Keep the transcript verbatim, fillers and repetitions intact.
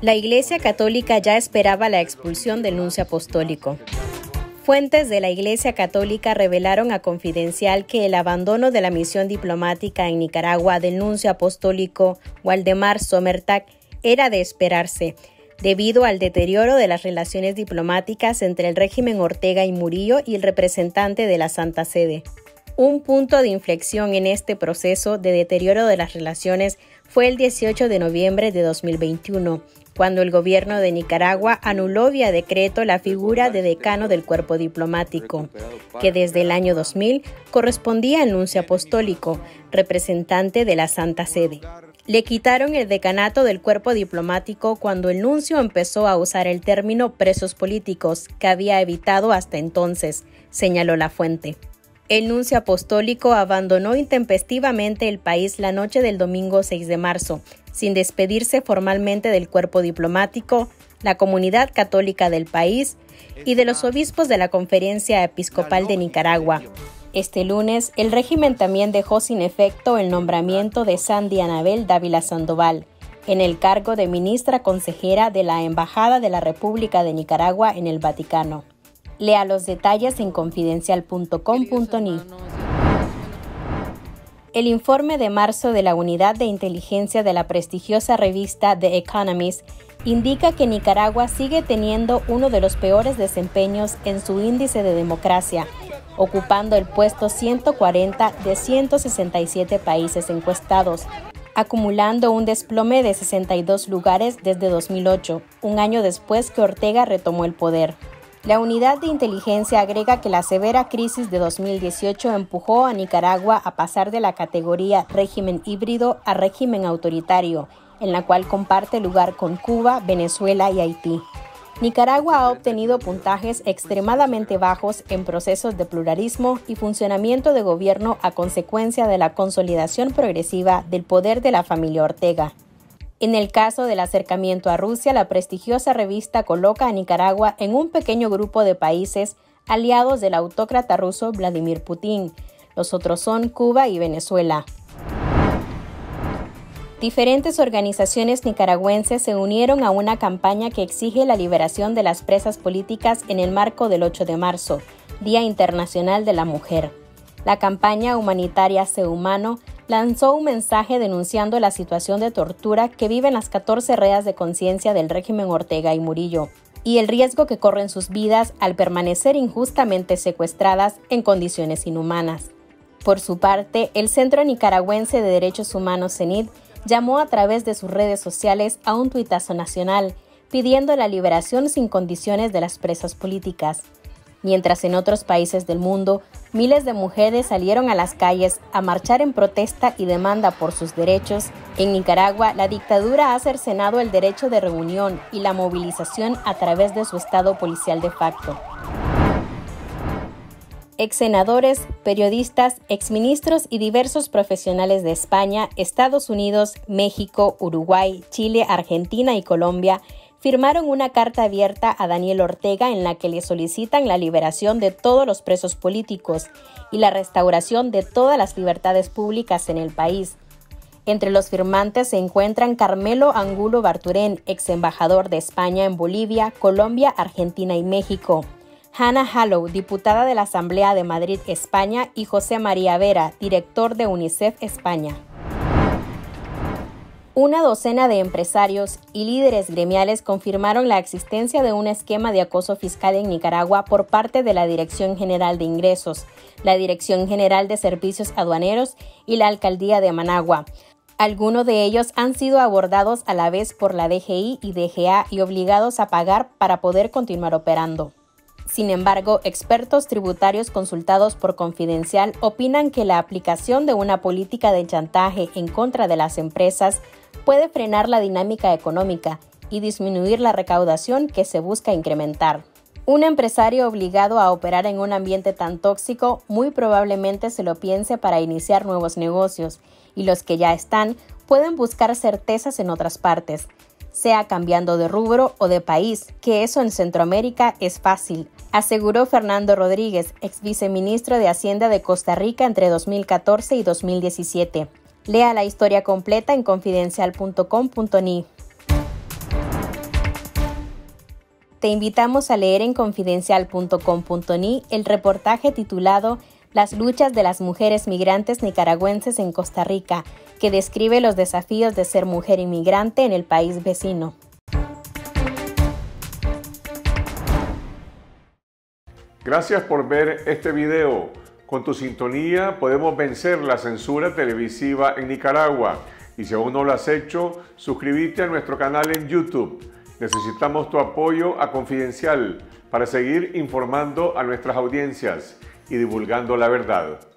La Iglesia Católica ya esperaba la expulsión del nuncio apostólico. Fuentes de la Iglesia Católica revelaron a Confidencial que el abandono de la misión diplomática en Nicaragua del nuncio apostólico Waldemar Sommertag era de esperarse, debido al deterioro de las relaciones diplomáticas entre el régimen Ortega y Murillo y el representante de la Santa Sede. Un punto de inflexión en este proceso de deterioro de las relaciones fue el dieciocho de noviembre de dos mil veintiuno, cuando el gobierno de Nicaragua anuló vía decreto la figura de decano del cuerpo diplomático, que desde el año dos mil correspondía al nuncio apostólico, representante de la Santa Sede. Le quitaron el decanato del cuerpo diplomático cuando el nuncio empezó a usar el término presos políticos, que había evitado hasta entonces, señaló la fuente. El nuncio apostólico abandonó intempestivamente el país la noche del domingo seis de marzo, sin despedirse formalmente del cuerpo diplomático, la comunidad católica del país y de los obispos de la Conferencia Episcopal de Nicaragua. Este lunes, el régimen también dejó sin efecto el nombramiento de Sandy Anabel Dávila Sandoval en el cargo de ministra consejera de la Embajada de la República de Nicaragua en el Vaticano. Lea los detalles en confidencial punto com punto ni. El informe de marzo de la Unidad de Inteligencia de la prestigiosa revista The Economist indica que Nicaragua sigue teniendo uno de los peores desempeños en su índice de democracia, ocupando el puesto ciento cuarenta de ciento sesenta y siete países encuestados, acumulando un desplome de sesenta y dos lugares desde dos mil ocho, un año después que Ortega retomó el poder. La unidad de inteligencia agrega que la severa crisis de dos mil dieciocho empujó a Nicaragua a pasar de la categoría régimen híbrido a régimen autoritario, en la cual comparte lugar con Cuba, Venezuela y Haití. Nicaragua ha obtenido puntajes extremadamente bajos en procesos de pluralismo y funcionamiento de gobierno a consecuencia de la consolidación progresiva del poder de la familia Ortega. En el caso del acercamiento a Rusia, la prestigiosa revista coloca a Nicaragua en un pequeño grupo de países aliados del autócrata ruso Vladimir Putin. Los otros son Cuba y Venezuela. Diferentes organizaciones nicaragüenses se unieron a una campaña que exige la liberación de las presas políticas en el marco del ocho de marzo, Día Internacional de la Mujer. La campaña humanitaria Sé Humano lanzó un mensaje denunciando la situación de tortura que viven las catorce reas de conciencia del régimen Ortega y Murillo y el riesgo que corren sus vidas al permanecer injustamente secuestradas en condiciones inhumanas. Por su parte, el Centro Nicaragüense de Derechos Humanos CENID llamó a través de sus redes sociales a un tuitazo nacional pidiendo la liberación sin condiciones de las presas políticas. Mientras en otros países del mundo, miles de mujeres salieron a las calles a marchar en protesta y demanda por sus derechos, en Nicaragua la dictadura ha cercenado el derecho de reunión y la movilización a través de su estado policial de facto. Exsenadores, periodistas, exministros y diversos profesionales de España, Estados Unidos, México, Uruguay, Chile, Argentina y Colombia firmaron una carta abierta a Daniel Ortega en la que le solicitan la liberación de todos los presos políticos y la restauración de todas las libertades públicas en el país. Entre los firmantes se encuentran Carmelo Angulo Barturén, ex embajador de España en Bolivia, Colombia, Argentina y México; Hannah Hallow, diputada de la Asamblea de Madrid, España; y José María Vera, director de UNICEF España. Una docena de empresarios y líderes gremiales confirmaron la existencia de un esquema de acoso fiscal en Nicaragua por parte de la Dirección General de Ingresos, la Dirección General de Servicios Aduaneros y la Alcaldía de Managua. Algunos de ellos han sido abordados a la vez por la D G I y D G A y obligados a pagar para poder continuar operando. Sin embargo, expertos tributarios consultados por Confidencial opinan que la aplicación de una política de chantaje en contra de las empresas puede frenar la dinámica económica y disminuir la recaudación que se busca incrementar. Un empresario obligado a operar en un ambiente tan tóxico muy probablemente se lo piense para iniciar nuevos negocios, y los que ya están pueden buscar certezas en otras partes, sea cambiando de rubro o de país, que eso en Centroamérica es fácil, aseguró Fernando Rodríguez, ex viceministro de Hacienda de Costa Rica entre dos mil catorce y dos mil diecisiete. Lea la historia completa en confidencial punto com punto ni. Te invitamos a leer en confidencial punto com punto ni el reportaje titulado Las luchas de las mujeres migrantes nicaragüenses en Costa Rica, que describe los desafíos de ser mujer inmigrante en el país vecino. Gracias por ver este video. Con tu sintonía podemos vencer la censura televisiva en Nicaragua. Y si aún no lo has hecho, suscríbete a nuestro canal en YouTube. Necesitamos tu apoyo a Confidencial para seguir informando a nuestras audiencias y divulgando la verdad.